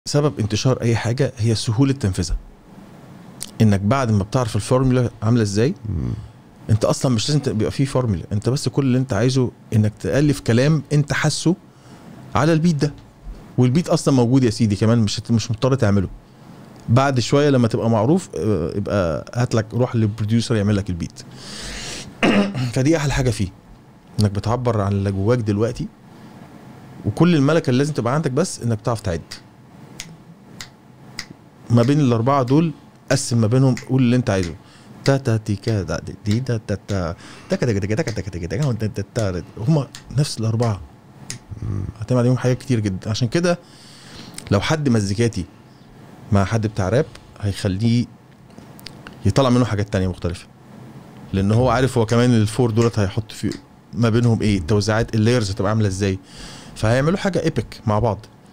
سبب انتشار اي حاجه هي سهوله تنفيذها. انك بعد ما بتعرف الفورمولا عامله ازاي، انت اصلا مش لازم تبقى فيه فورمولا، انت بس كل اللي انت عايزه انك تالف كلام انت حاسه على البيت ده، والبيت اصلا موجود يا سيدي كمان، مش مضطر تعمله. بعد شويه لما تبقى معروف يبقى هات لك، روح للبروديوسر يعمل لك البيت. فدي احلى حاجه فيه، انك بتعبر عن اللي جواك دلوقتي، وكل الملكه اللي لازم تبقى عندك بس انك تعرف تعد ما بين الاربعه دول. قسم ما بينهم، قول اللي انت عايزه. تا تا تي كا دا دي دا تا تا تك تك تك تك تك تك، هم نفس الاربعه. هتعمل عليهم حاجات كتير جدا. عشان كده لو حد مزيكاتي مع حد بتاع راب هيخليه يطلع منه حاجات تانية مختلفه، لان هو عارف هو كمان الفور دولت هيحط في ما بينهم ايه، التوزيعات، اللايرز هتبقى عامله ازاي، فهيعملوا حاجه ايبك مع بعض.